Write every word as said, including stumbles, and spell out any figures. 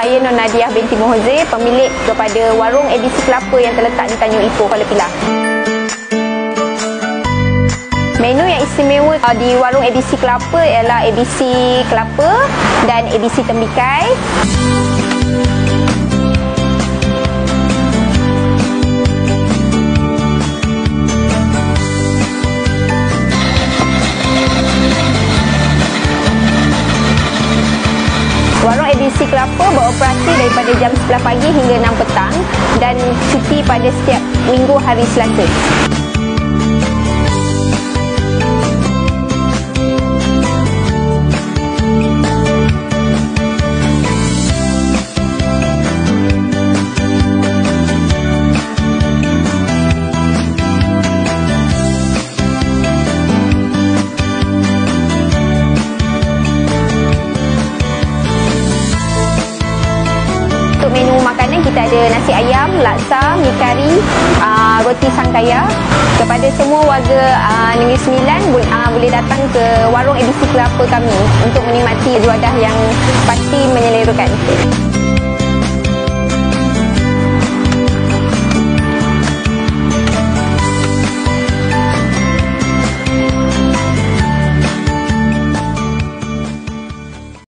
saya Nur Nadiah binti Muhozir, pemilik kepada warung A B C Kelapa yang terletak di Tanjung Ipoh, Kuala Pilah. Menu yang istimewa di warung A B C Kelapa ialah A B C Kelapa dan A B C Tembikai. Warung A B C Kelapa beroperasi daripada jam sebelas pagi hingga enam petang dan cuti pada setiap minggu hari Selasa. Untuk menu makanan kita ada nasi ayam, laksa, mi kari, uh, roti sangkaya. Kepada semua warga uh, Negeri Sembilan uh, boleh datang ke warung A B C Kelapa kami untuk menikmati juadah yang pasti menyelerakan.